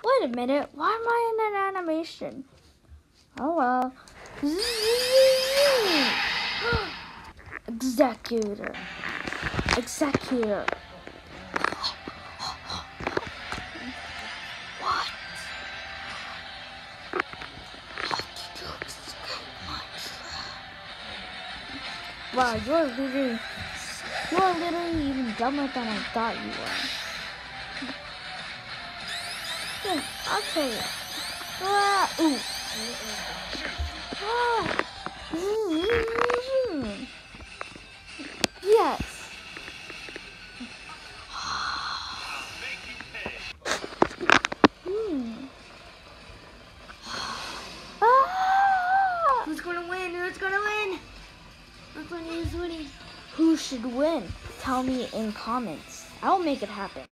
Wait a minute, why am I in an animation? Oh well. Executor. Executor. What? How did you escape my trap? Wow, you're literally even dumber than I thought you were. Yeah, I'll tell you. Ooh. Yes. Who's gonna win? Who's gonna win? Who's winning? Who should win? Tell me in comments. I'll make it happen.